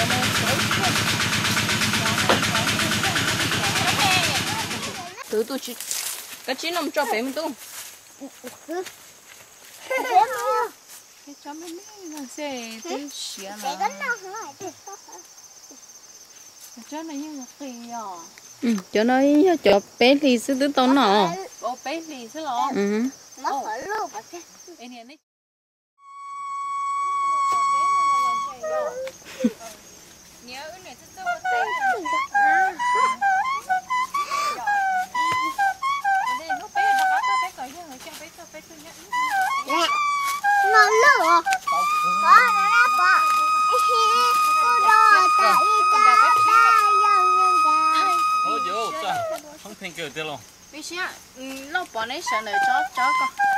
từ tôi chỉ cái chỉ nằm cho bé mình tu cái cho mình là sẽ tới xía mà cho nó như một phi à cho nó cho bé thì sẽ tới tao nọ bé thì sẽ lo nó phải lo mà thế anh này nhớ cái này sẽ nó lửa có nó bỏ cô đò tại ôi dồi không thành kiểu thế luôn bây giờ nó bỏ này sợ này chó con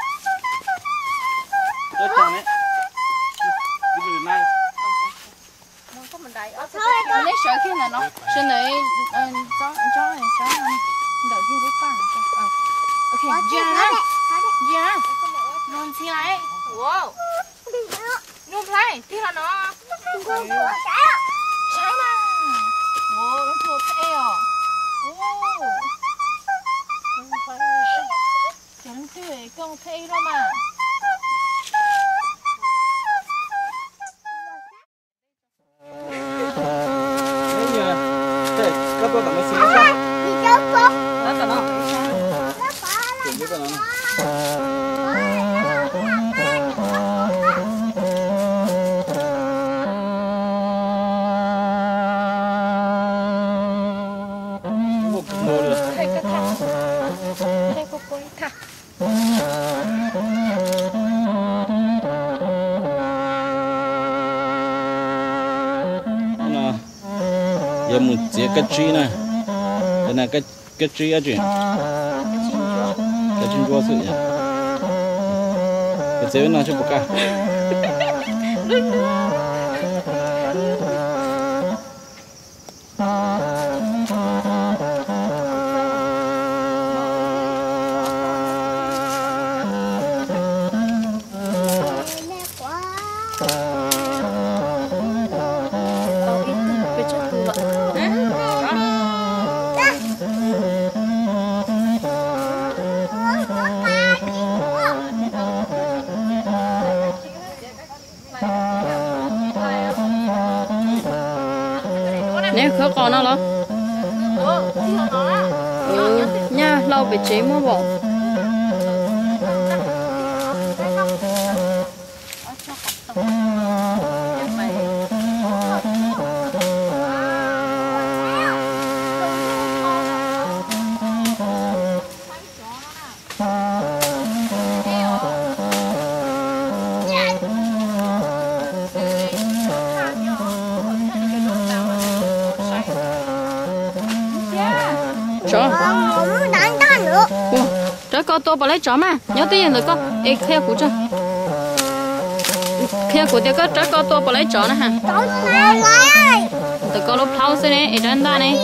tôi chọn đấy cái gì này nó có mình đầy ở lấy sợ khi này nó sợ này chó này đợi khi lúc ba ok yeah non xí lại wow non play tí là nó trái mà wow nó thuộc thế à wow chẳng thế con thế đâu mà các bạn cảm thấy sao? đi đâu con? Đó cả nó. Chuyển cái con nó. Giờ mình chia cái chi này, đây là cái chi ở trên, cái chân chua sự nhỉ, cái chế nó cho bột ca. nè khó còn nó lo nha lâu bị chế mua bộ chó con tôi bỏ lấy chó mà nhớ tiền rồi con ê theo của cho theo của tiêu có chó con tôi bỏ lấy chó nè hả từ con lúc thâu xe này ở trên ta này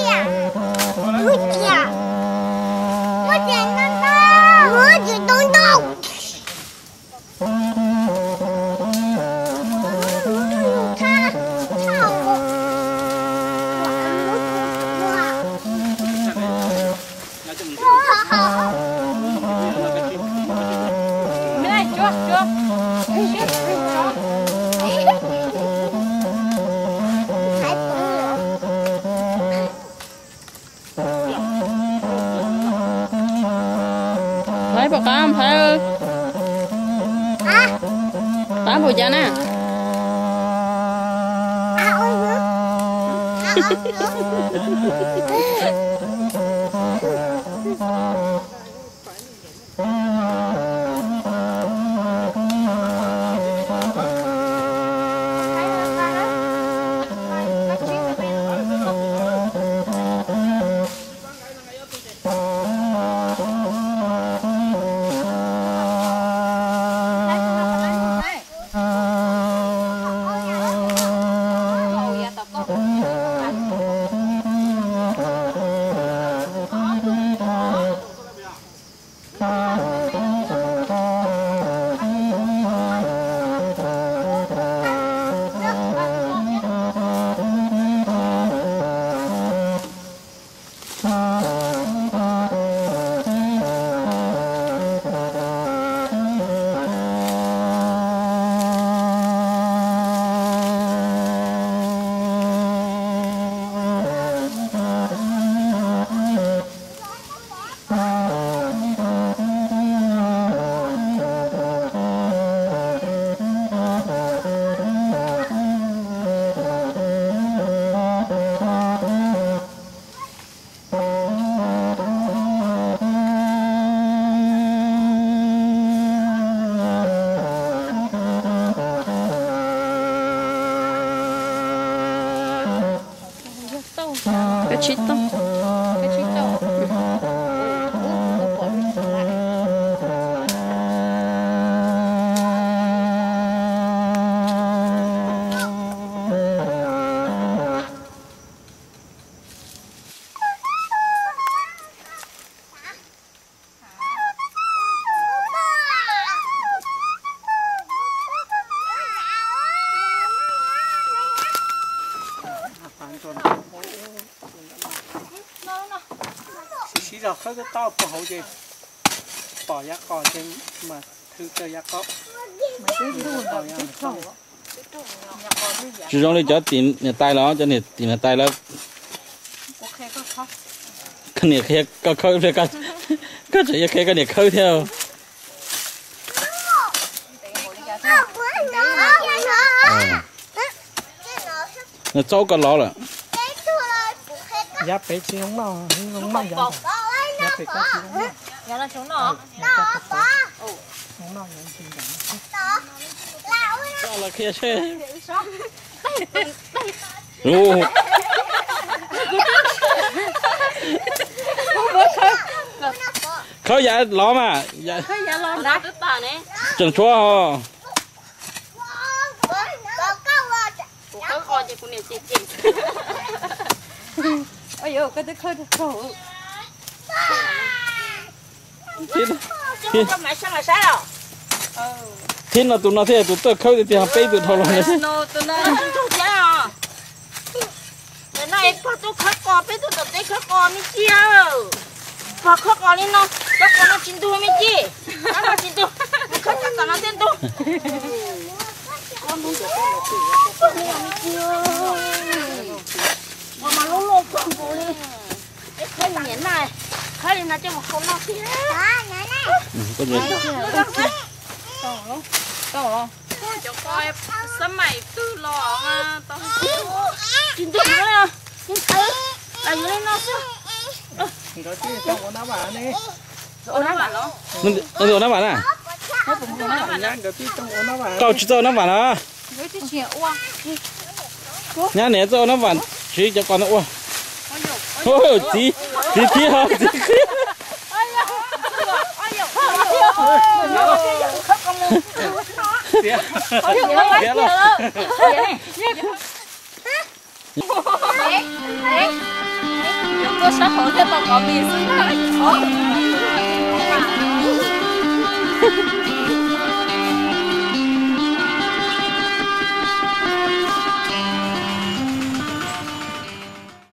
thấy bọc cá không thấy ơi cá bột da nè Cachito. Cachito. Chỉ rồi khơi cái to của hậu gì bỏ giá cò trên mà thứ chơi giá có chỉ trong đây cho tiền nhà tay nó cho nhà tiền nhà tay nó cái nhà kia có khơi rồi có chỉ kia cái nhà khơi theo nó cháu có ló rồi giá bé chỉ không lo không lo giá giá bé có chỉ không lo Dạ là chúng nó. không lo những chuyện cháu là kia chứ ô khơi dạ ló mà dạ Khơi dạ lo đá đứt bà nè. chẳng chúa ho Khơi kho cho con này chị chị. Ôi dồi, cái khơi khổ. thiên Con mẹ sang là sao đâu? thiên là tụi nó thế tụi tôi khơi thì hàng bay tụi thầu rồi Nó tụi nó chú thế à? Cái này có tôi khơi cò, bây giờ tôi khơi cò mới chia. Và khơi cò đi nó, khơi cò nó chín tu mới chia. Nó chín tu, khơi cò nó tên tu. Con không được con nó tỉ, con mới chia. Mà lố lố con bố đi. Cái khơi nhện này, khơi đi nó cho một con nó xí. có gì Tao cho coi sớm mày tư lò mà tao chín tuổi nữa nè chín thứ là như thế nó thì đó chứ trong con đá bà này rồi nó bảo nó nó rồi nó bảo nè nhang cái trong con đá bà cậu chỉ cho nó bảo nó với cái chuyện uang nhá nè cho nó bảo chỉ cho con nó uống ôi tí tí tí hả tí tôi sẽ hỏi cho tao có gì xứng đáng